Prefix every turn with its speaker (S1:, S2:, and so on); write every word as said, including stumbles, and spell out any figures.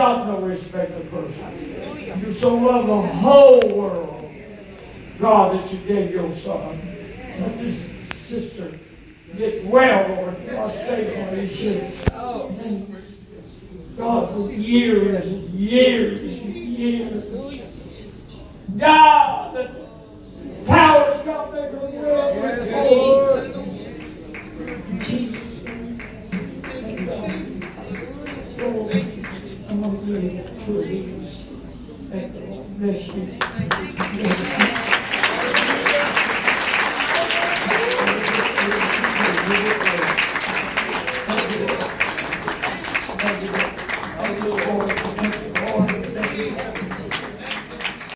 S1: got no respect of person. You so love the whole world, God, that you gave your son. Let this sister get well, Lord. God, stay on these years. God, for years and years and years. God, the powers God make them well. Jesus. I'm going to give you two of these. Thank the Lord. Bless you.